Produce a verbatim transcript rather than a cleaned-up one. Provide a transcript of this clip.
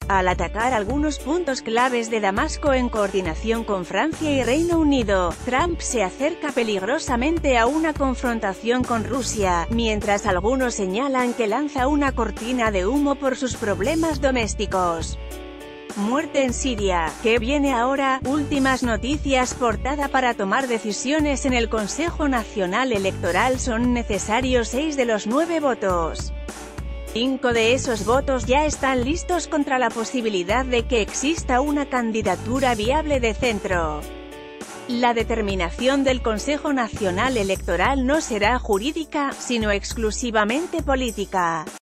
Al atacar algunos puntos claves de Damasco en coordinación con Francia y Reino Unido, Trump se acerca peligrosamente a una confrontación con Rusia, mientras algunos señalan que lanza una cortina de humo por sus problemas domésticos. Muerte en Siria. ¿Qué viene ahora? Últimas noticias. Portada para tomar decisiones en el Consejo Nacional Electoral son necesarios seis de los nueve votos. Cinco de esos votos ya están listos contra la posibilidad de que exista una candidatura viable de centro. La determinación del Consejo Nacional Electoral no será jurídica, sino exclusivamente política.